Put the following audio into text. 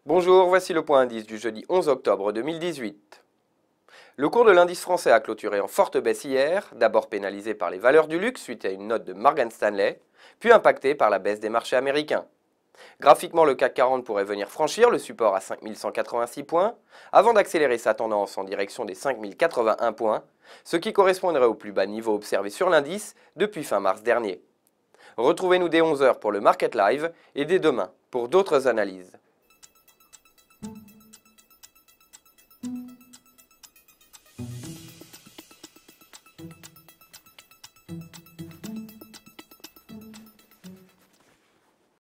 Bonjour, voici le point indice du jeudi 11 octobre 2018. Le cours de l'indice français a clôturé en forte baisse hier, d'abord pénalisé par les valeurs du luxe suite à une note de Morgan Stanley, puis impacté par la baisse des marchés américains. Graphiquement, le CAC 40 pourrait venir franchir le support à 5186 points, avant d'accélérer sa tendance en direction des 5081 points, ce qui correspondrait au plus bas niveau observé sur l'indice depuis fin mars dernier. Retrouvez-nous dès 11 h pour le Market Live et dès demain pour d'autres analyses.